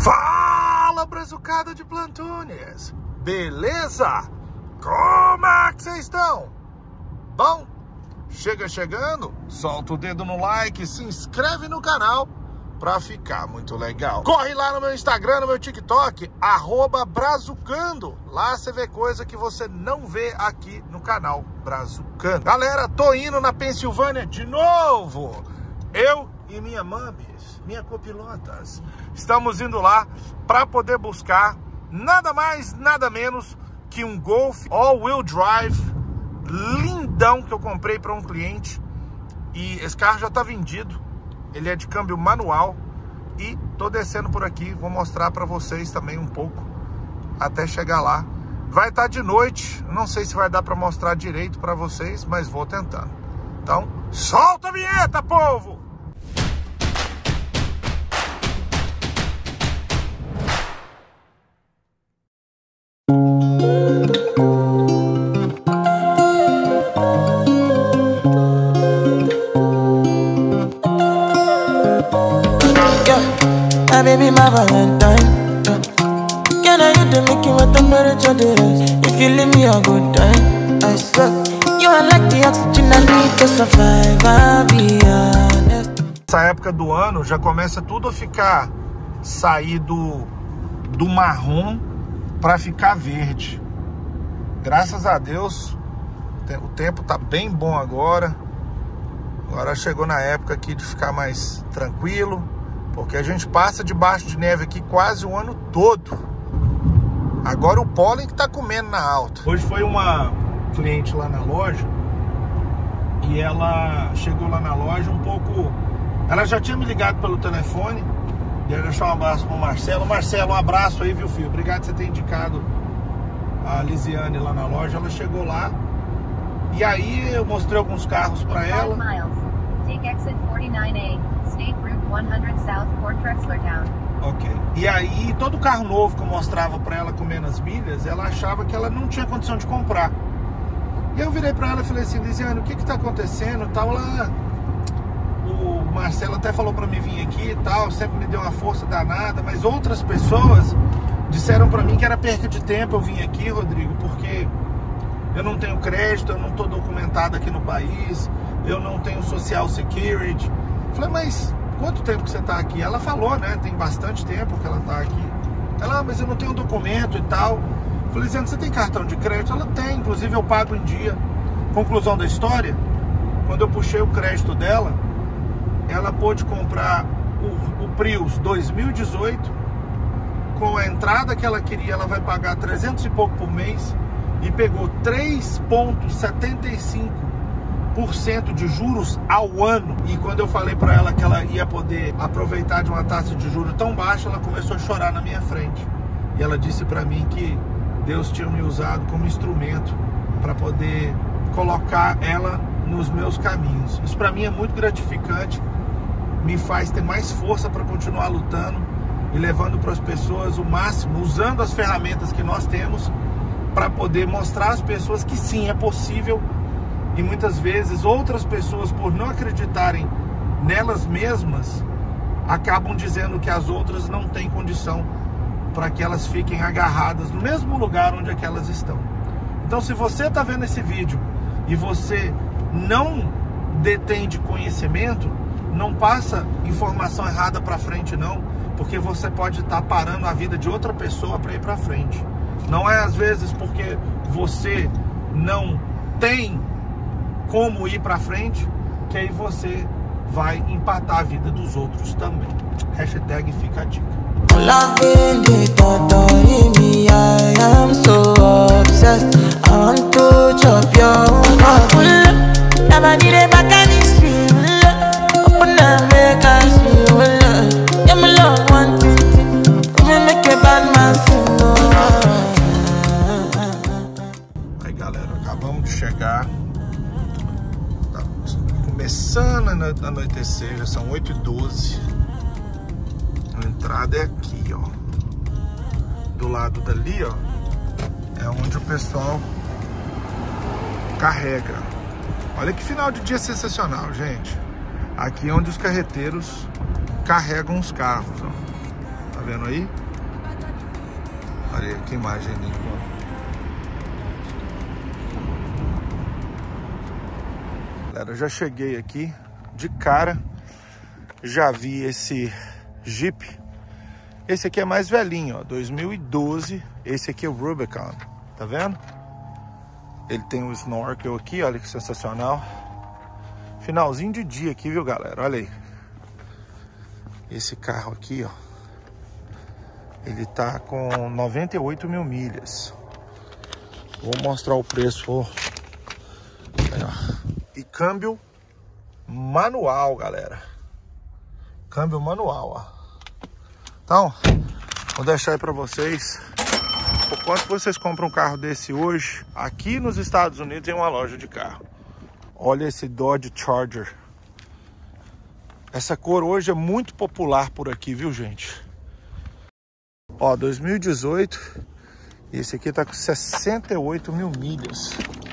Fala, brazucada de Plantunes! Beleza? Como é que vocês estão? Bom? Chega chegando, solta o dedo no like, se inscreve no canal pra ficar muito legal. Corre lá no meu Instagram, no meu TikTok, @brazucando. Lá você vê coisa que você não vê aqui no canal Brazucando. Galera, tô indo na Pensilvânia de novo. Eu e minha mames, minha copilotas, estamos indo lá para poder buscar nada mais, nada menos que um Golf all-wheel drive lindão que eu comprei para um cliente. E esse carro já tá vendido. Ele é de câmbio manual. E tô descendo por aqui, vou mostrar para vocês também um pouco até chegar lá. Vai estar de noite, não sei se vai dar para mostrar direito para vocês, mas vou tentando. Então, solta a vinheta, povo! Baby, my Valentine. Can I you to make you what temperature there is? If you leave me a good time, I swear you are like the oxygen I need to survive. I'll be honest. Essa época do ano já começa tudo a ficar sair do marrom para ficar verde. Graças a Deus o tempo tá bem bom agora. Agora chegou na época aqui de ficar mais tranquilo. Porque a gente passa debaixo de neve aqui quase o ano todo. Agora o pólen que tá comendo na alta. Hoje foi uma cliente lá na loja. E ela chegou lá na loja um pouco... Ela já tinha me ligado pelo telefone. E ela deixou um abraço pro Marcelo. Marcelo, um abraço aí, viu, filho? Obrigado por você ter indicado a Lisiane lá na loja. Ela chegou lá. E aí eu mostrei alguns carros pra ela. Take exit 49A, State Route 100 South, Port Trexler Town. Ok. E aí, todo carro novo que eu mostrava pra ela com menos milhas, ela achava que ela não tinha condição de comprar. E eu virei pra ela e falei assim, Lisiane, o que que tá acontecendo? Tal, lá, o Marcelo até falou pra mim vir aqui e tal, sempre me deu uma força danada, mas outras pessoas disseram pra mim que era perca de tempo eu vim aqui, Rodrigo, porque eu não tenho crédito, eu não tô documentado aqui no país, eu não tenho social security. Falei, mas quanto tempo que você tá aqui? Ela falou, né? Tem bastante tempo que ela tá aqui. Ela, mas eu não tenho documento e tal. Falei, Lisiane, você tem cartão de crédito? Ela tem, inclusive eu pago em dia. Conclusão da história, quando eu puxei o crédito dela, ela pôde comprar o Prius 2018. Com a entrada que ela queria, ela vai pagar 300 e pouco por mês. E pegou 3,75% de juros ao ano. E quando eu falei para ela que ela ia poder aproveitar de uma taxa de juros tão baixa, ela começou a chorar na minha frente. E ela disse para mim que Deus tinha me usado como instrumento para poder colocar ela nos meus caminhos. Isso para mim é muito gratificante, me faz ter mais força para continuar lutando e levando para as pessoas o máximo, usando as ferramentas que nós temos para poder mostrar às pessoas que sim, é possível. E muitas vezes outras pessoas, por não acreditarem nelas mesmas, acabam dizendo que as outras não têm condição para que elas fiquem agarradas no mesmo lugar onde é que elas estão. Então, se você está vendo esse vídeo e você não detém de conhecimento, não passa informação errada para frente não, porque você pode estar parando a vida de outra pessoa para ir para frente. Não é às vezes porque você não tem como ir pra frente, que aí você vai empatar a vida dos outros também. Hashtag fica a dica. Loving the thought of me, I am so obsessed. I want to chop your heart. Never did a back and it's free. Open and make us feel love. Yeah, my love one thing. You make a bad man feel. Aí, galera, acabamos de chegar. Começando a anoitecer, já são 8h12. A entrada é aqui, ó. Do lado dali, ó, é onde o pessoal carrega. Olha que final de dia sensacional, gente. Aqui é onde os carreteiros carregam os carros, ó. Tá vendo aí? Olha aí, que imagem linda. Galera, eu já cheguei aqui de cara, já vi esse Jeep. Esse aqui é mais velhinho, ó, 2012. Esse aqui é o Rubicon, tá vendo? Ele tem um snorkel aqui, olha que sensacional. Finalzinho de dia aqui, viu, galera? Olha aí. Esse carro aqui, ó, ele tá com 98 mil milhas. Vou mostrar o preço. Aí, ó. E câmbio manual, galera. Câmbio manual, ó. Então, vou deixar aí pra vocês por quanto vocês compram um carro desse hoje aqui nos Estados Unidos em uma loja de carro. Olha esse Dodge Charger. Essa cor hoje é muito popular por aqui, viu, gente? Ó, 2018. Esse aqui tá com 68 mil milhas.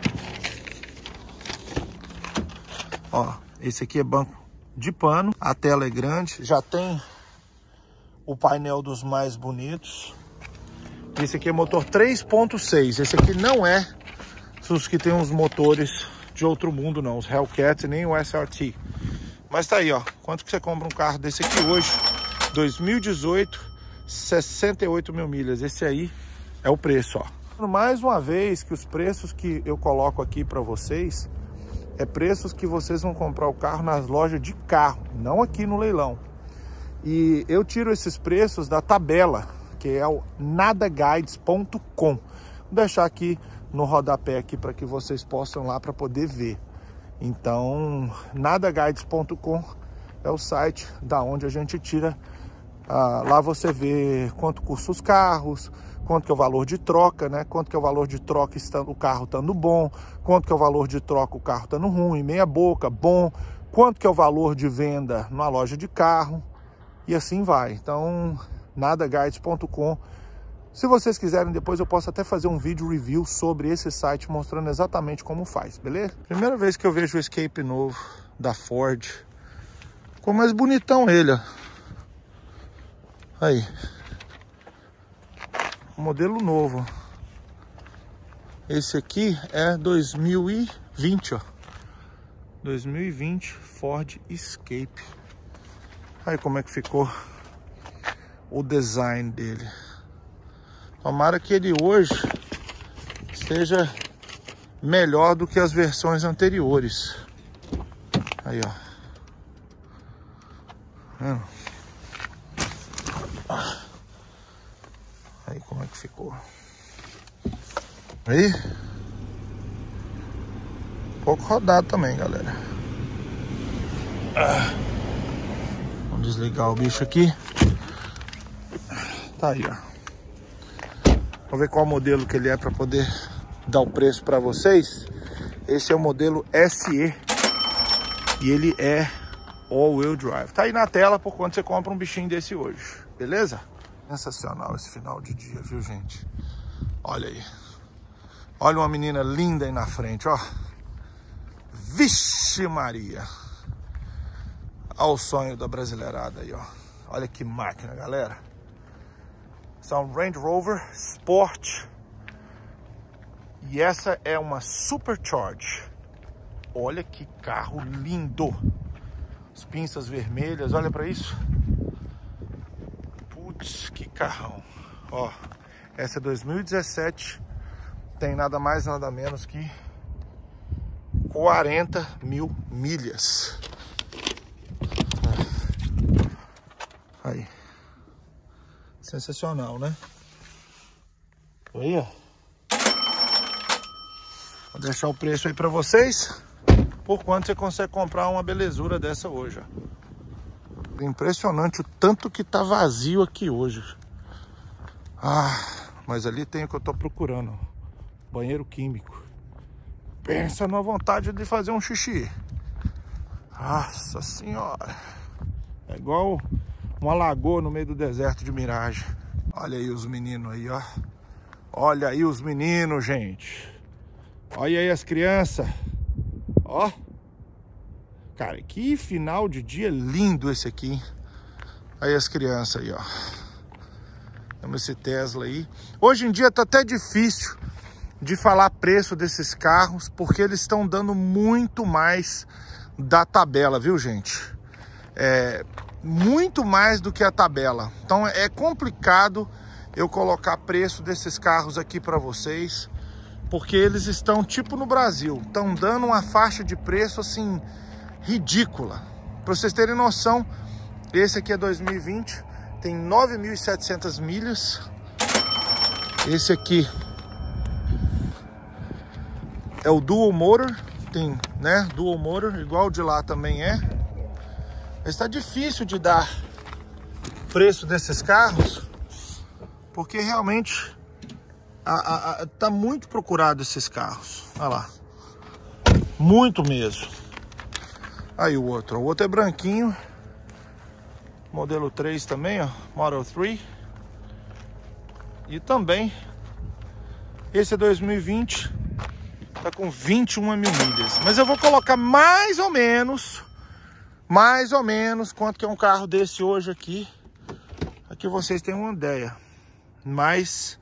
Ó, esse aqui é banco de pano, a tela é grande, já tem o painel dos mais bonitos. Esse aqui é motor 3.6, esse aqui não é os que tem os motores de outro mundo não, os Hellcat nem o SRT. Mas tá aí, ó, quanto que você compra um carro desse aqui hoje? 2018, 68 mil milhas, esse aí é o preço, ó. Mais uma vez que os preços que eu coloco aqui para vocês é preços que vocês vão comprar o carro nas lojas de carro, não aqui no leilão. E eu tiro esses preços da tabela, que é o nadaguides.com. Vou deixar aqui no rodapé aqui para que vocês possam lá para poder ver. Então, nadaguides.com é o site da onde a gente tira. Lá você vê quanto custa os carros, quanto que é o valor de troca, né? Quanto que é o valor de troca o carro estando bom, quanto que é o valor de troca o carro estando ruim, meia boca, bom, quanto que é o valor de venda numa loja de carro e assim vai. Então, nadaguides.com. Se vocês quiserem, depois eu posso até fazer um vídeo review sobre esse site mostrando exatamente como faz, beleza? Primeira vez que eu vejo o Escape novo da Ford. Ficou mais bonitão ele, ó. Aí. Modelo novo. Esse aqui é 2020, ó. 2020 Ford Escape. Aí como é que ficou o design dele. Tomara que ele hoje esteja melhor do que as versões anteriores. Aí, ó. Aí como é que ficou. Aí. Pouco rodado também, galera. Vamos desligar o bicho aqui. Tá aí, ó. Vou ver qual modelo que ele é para poder dar o preço para vocês. Esse é o modelo SE e ele é all-wheel drive. Tá aí na tela por quanto você compra um bichinho desse hoje, beleza? Sensacional esse final de dia, viu, gente? Olha aí. Olha uma menina linda aí na frente, ó. Vixe Maria. Olha o sonho da brasileirada aí, ó. Olha que máquina, galera. Essa é um Range Rover Sport. E essa é uma Supercharge. Olha que carro lindo. As pinças vermelhas, olha pra isso. Putz, que carrão. Ó, essa é 2017. Tem nada mais, nada menos que 40 mil milhas. Aí. Sensacional, né? Aí, ó. Vou deixar o preço aí pra vocês. Por quanto você consegue comprar uma belezura dessa hoje, ó. Impressionante o tanto que tá vazio aqui hoje. Ah, mas ali tem o que eu tô procurando. Banheiro químico. Pensa numa vontade de fazer um xixi. Nossa senhora. É igual uma lagoa no meio do deserto de Mirage. Olha aí os meninos aí, ó. Olha aí os meninos, gente. Olha aí as crianças. Ó. Cara, que final de dia lindo esse aqui. Aí as crianças aí, ó. Temos esse Tesla aí. Hoje em dia tá até difícil de falar preço desses carros, porque eles estão dando muito mais da tabela, viu, gente? Muito mais do que a tabela. Então é complicado eu colocar preço desses carros aqui para vocês, porque eles estão tipo no Brasil, estão dando uma faixa de preço assim ridícula. Para vocês terem noção, esse aqui é 2020, tem 9.700 milhas. Esse aqui é o Dual Motor, tem, né, Dual Motor, igual o de lá também é. Está difícil de dar preço desses carros, porque realmente tá muito procurado esses carros. Olha lá, muito mesmo. Aí o outro é branquinho, modelo 3 também, ó, Model 3. E também, esse é 2020, tá com 21 mil milhas. Mas eu vou colocar mais ou menos quanto que é um carro desse hoje aqui. Aqui vocês têm uma ideia. Mas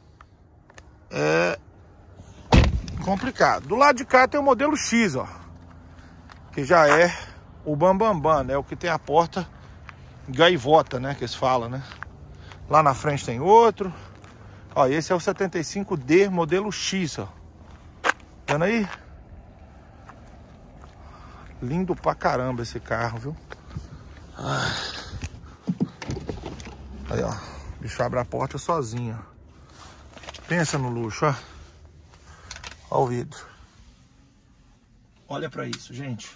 é complicado. Do lado de cá tem o modelo X, ó, que já é o bambambam, né? O que tem a porta gaivota, né? Que eles falam, né? Lá na frente tem outro. Ó, esse é o 75D modelo X, ó. Vendo aí? Lindo pra caramba esse carro, viu? Aí, ó. O bicho abre a porta sozinho, ó. Pensa no luxo, ó. Ó o vidro. Olha pra isso, gente.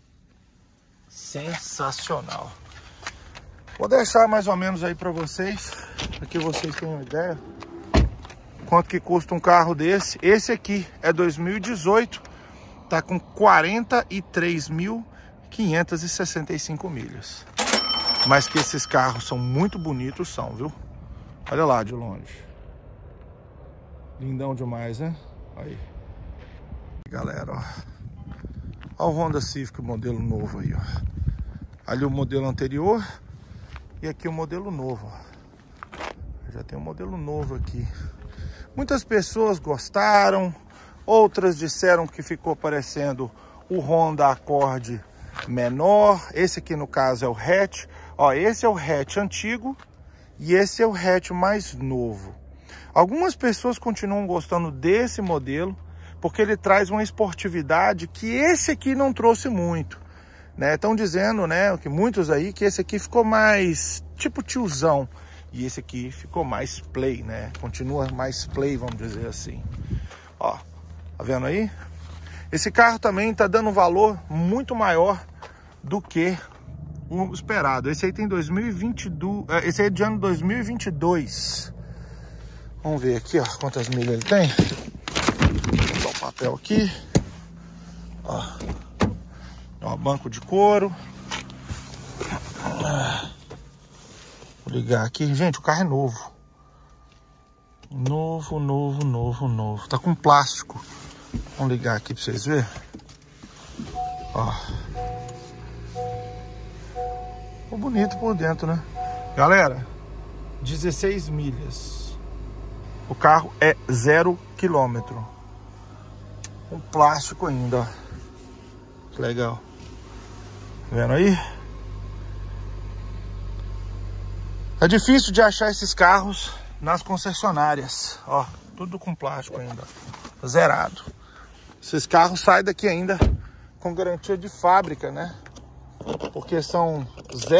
Sensacional. Vou deixar mais ou menos aí pra vocês, para que vocês tenham uma ideia quanto que custa um carro desse. Esse aqui é 2018, tá com 43.565 milhas. Mas que esses carros são muito bonitos, são, viu? Olha lá de longe. Lindão demais, né? Aí. Galera, ó. Olha o Honda Civic, o modelo novo aí, ó. Ali o modelo anterior e aqui o modelo novo, ó. Já tem um modelo novo aqui. Muitas pessoas gostaram, outras disseram que ficou parecendo o Honda Accord menor. Esse aqui no caso é o hatch. Ó, esse é o hatch antigo e esse é o hatch mais novo. Algumas pessoas continuam gostando desse modelo porque ele traz uma esportividade que esse aqui não trouxe muito, né? Estão dizendo, né, que muitos aí, que esse aqui ficou mais tipo tiozão e esse aqui ficou mais play, né? Continua mais play, vamos dizer assim. Ó, tá vendo aí? Esse carro também tá dando um valor muito maior do que o esperado. Esse aí tem 2022, esse aí é de ano 2022. Vamos ver aqui, ó, quantas milhas ele tem. Vou dar o papel aqui. Ó, banco de couro. Vou ligar aqui. Gente, o carro é novo. Novo. Tá com plástico. Vamos ligar aqui pra vocês verem. Ó. Ficou bonito por dentro, né? Galera, 16 milhas. O carro é 0 km. Com plástico ainda, ó. Que legal. Tá vendo aí? É difícil de achar esses carros nas concessionárias. Ó, tudo com plástico ainda. Zerado. Esses carros saem daqui ainda com garantia de fábrica, né? Porque são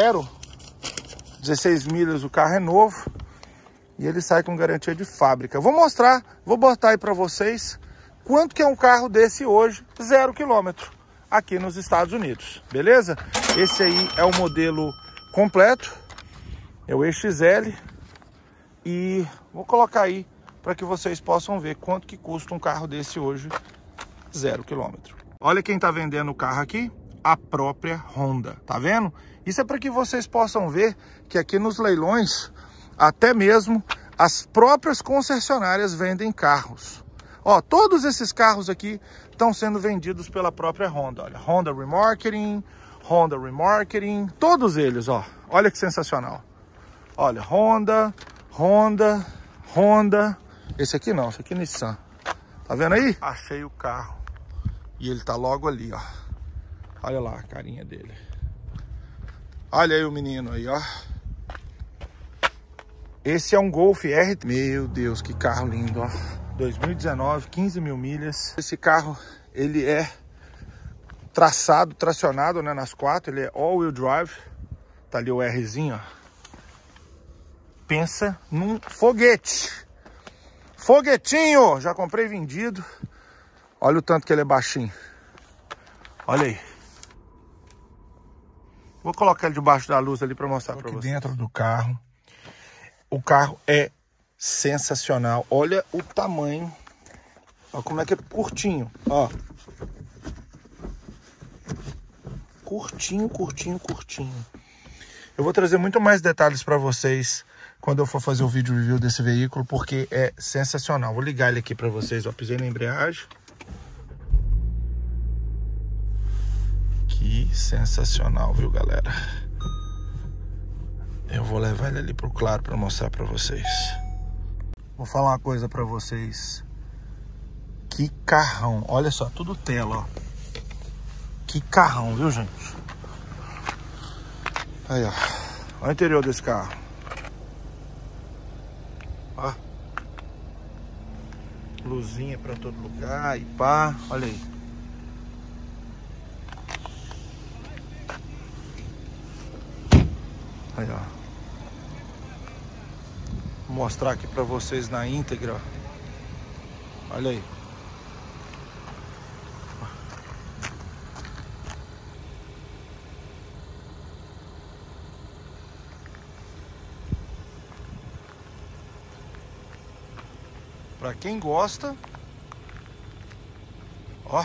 16 milhas, o carro é novo. E ele sai com garantia de fábrica. Vou mostrar, vou botar aí pra vocês quanto que é um carro desse hoje, 0 km, aqui nos Estados Unidos, beleza? Esse aí é o modelo completo, é o EXL. E vou colocar aí para que vocês possam ver quanto que custa um carro desse hoje, 0 km. Olha quem tá vendendo o carro aqui, a própria Honda, tá vendo? Isso é para que vocês possam ver que aqui nos leilões, até mesmo as próprias concessionárias vendem carros. Ó, todos esses carros aqui estão sendo vendidos pela própria Honda. Olha, Honda Remarketing, todos eles, ó. Olha que sensacional. Olha, Honda Honda. Esse aqui não, esse aqui é Nissan. Tá vendo aí? Achei o carro. E ele tá logo ali, ó. Olha lá a carinha dele. Olha aí o menino aí, ó. Esse é um Golf R. Meu Deus, que carro lindo, ó. 2019, 15 mil milhas. Esse carro, ele é tracionado, né, nas quatro. Ele é all-wheel drive. Tá ali o Rzinho, ó. Pensa num foguete. Foguetinho! Já comprei vendido. Olha o tanto que ele é baixinho. Olha aí. Vou colocar ele debaixo da luz ali para mostrar para vocês. Dentro do carro. O carro é sensacional. Olha o tamanho. Olha como é que é curtinho. Ó. Curtinho. Eu vou trazer muito mais detalhes para vocês quando eu for fazer o vídeo review desse veículo, porque é sensacional. Vou ligar ele aqui para vocês. Ó, pisei na embreagem. Que sensacional, viu, galera? Eu vou levar ele ali pro claro para mostrar para vocês. Vou falar uma coisa para vocês. Que carrão. Olha só, tudo tela, ó. Que carrão, viu, gente? Aí, ó. Olha o interior desse carro. Ó. Luzinha pra todo lugar e pá. Olha aí. Aí, ó. Vou mostrar aqui pra vocês na íntegra, ó. Olha aí. Pra quem gosta, ó,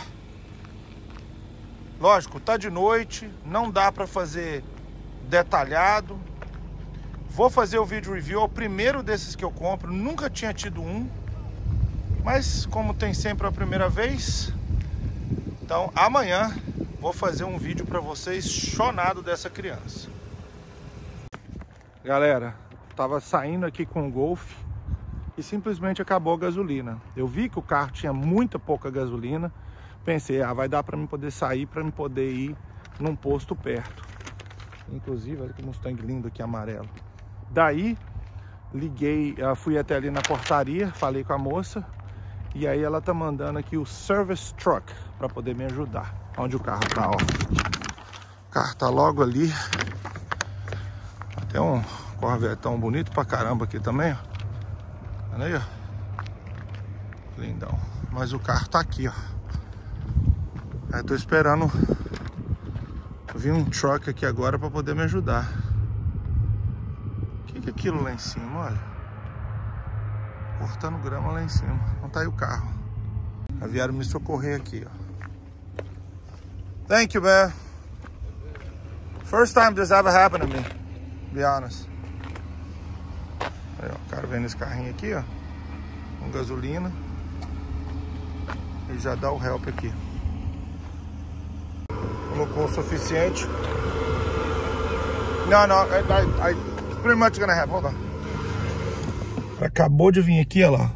lógico, tá de noite, não dá pra fazer detalhado. Vou fazer o vídeo review, é o primeiro desses que eu compro, nunca tinha tido um, mas como tem sempre a primeira vez, então amanhã vou fazer um vídeo pra vocês chonado dessa criança. Galera, tava saindo aqui com o Golf e simplesmente acabou a gasolina. Eu vi que o carro tinha muita pouca gasolina. Pensei, vai dar para mim poder sair, para mim poder ir num posto perto. Inclusive, olha que Mustang lindo aqui, amarelo. Daí, liguei, fui até ali na portaria, falei com a moça. E aí ela tá mandando aqui o service truck para poder me ajudar. Onde o carro tá, ó. O carro tá logo ali. Tem um Corvetão bonito pra caramba aqui também, ó. Olha aí, ó. Lindão. Mas o carro tá aqui, ó. Eu tô esperando vir um truck aqui agora pra poder me ajudar. O que é aquilo lá em cima, olha? Cortando grama lá em cima. Não tá aí o carro. Vieram me socorrer aqui, ó. Thank you, man. First time this ever happened to me, to be honest. Aí, ó, o cara vem nesse carrinho aqui, ó, com gasolina, e já dá o help aqui. Colocou o suficiente. Não, I pretty much gonna have. Hold on. Acabou de vir aqui, ó lá.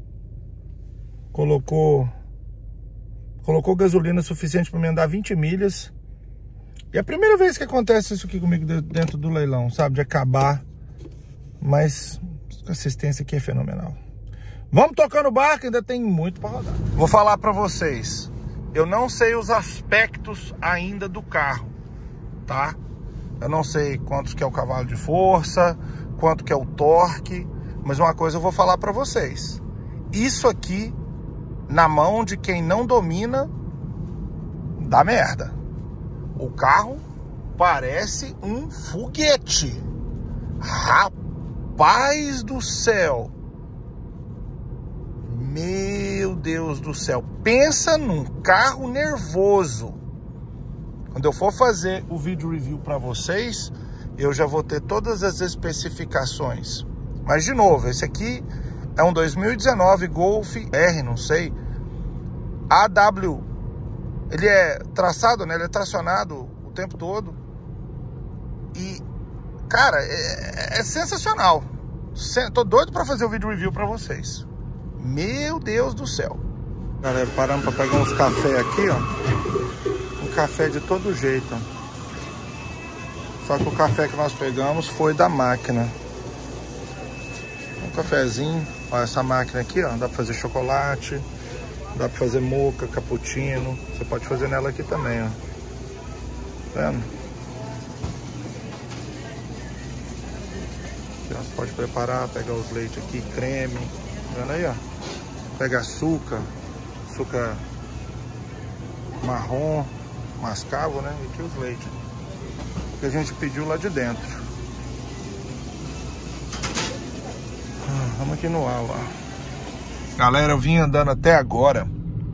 Colocou gasolina suficiente para me andar 20 milhas. E é a primeira vez que acontece isso aqui comigo dentro do leilão, sabe? De acabar. Mas a assistência aqui é fenomenal. Vamos tocando o barco, ainda tem muito para rodar. Vou falar para vocês. Eu não sei os aspectos ainda do carro, tá? Eu não sei quantos que é o cavalo de força, quanto que é o torque. Mas uma coisa eu vou falar para vocês. Isso aqui, na mão de quem não domina, dá merda. O carro parece um foguete. Rapaz do céu. Meu Deus do céu. Pensa num carro nervoso. Quando eu for fazer o vídeo review para vocês, eu já vou ter todas as especificações. Mas de novo, esse aqui é um 2019 Golf R, não sei, AW. Ele é traçado, né? Ele é tracionado o tempo todo. E, cara, é sensacional. Tô doido pra fazer o vídeo review pra vocês. Meu Deus do céu. Galera, paramos pra pegar uns café aqui, ó. Um café de todo jeito, ó. Só que o café que nós pegamos foi da máquina. Um cafezinho. Ó, essa máquina aqui, ó. Dá pra fazer chocolate. Dá pra fazer moca, cappuccino. Você pode fazer nela aqui também, ó. Tá vendo? Aqui, ó, você pode preparar, pegar os leites aqui, creme. Tá vendo aí, ó? Pega açúcar. Açúcar marrom, mascavo, né? E aqui os leites. Que a gente pediu lá de dentro. Vamos aqui no ar lá. Galera, eu vim andando até agora.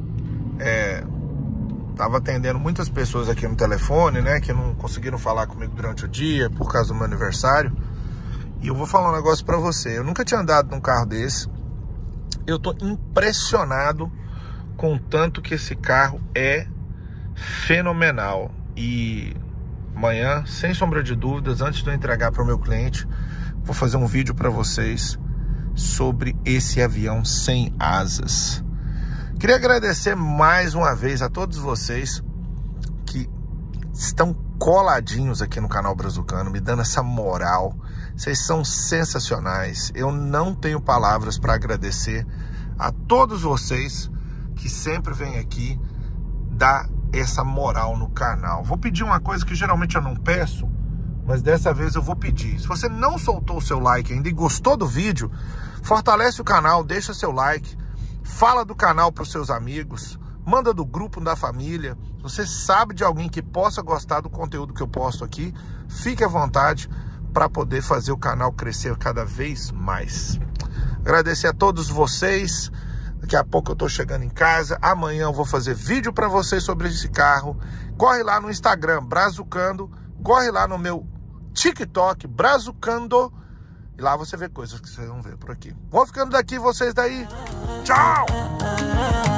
Tava atendendo muitas pessoas aqui no telefone, né? Que não conseguiram falar comigo durante o dia por causa do meu aniversário. E eu vou falar um negócio pra você. Eu nunca tinha andado num carro desse. Eu tô impressionado com o tanto que esse carro é fenomenal. E amanhã, sem sombra de dúvidas, antes de eu entregar para o meu cliente, vou fazer um vídeo para vocês sobre esse avião sem asas. Queria agradecer mais uma vez a todos vocês que estão coladinhos aqui no canal Brazucano, me dando essa moral. Vocês são sensacionais. Eu não tenho palavras para agradecer a todos vocês que sempre vêm aqui dar essa moral no canal. Vou pedir uma coisa que geralmente eu não peço, mas dessa vez eu vou pedir. Se você não soltou o seu like ainda e gostou do vídeo, fortalece o canal, deixa seu like, fala do canal para os seus amigos, manda do grupo da família. Se você sabe de alguém que possa gostar do conteúdo que eu posto aqui, fique à vontade para poder fazer o canal crescer cada vez mais. Agradecer a todos vocês. Daqui a pouco eu tô chegando em casa. Amanhã eu vou fazer vídeo para vocês sobre esse carro. Corre lá no Instagram, Brazucando. Corre lá no meu TikTok, Brazucando. E lá você vê coisas que vocês vão ver por aqui. Vou ficando daqui, vocês daí. Tchau!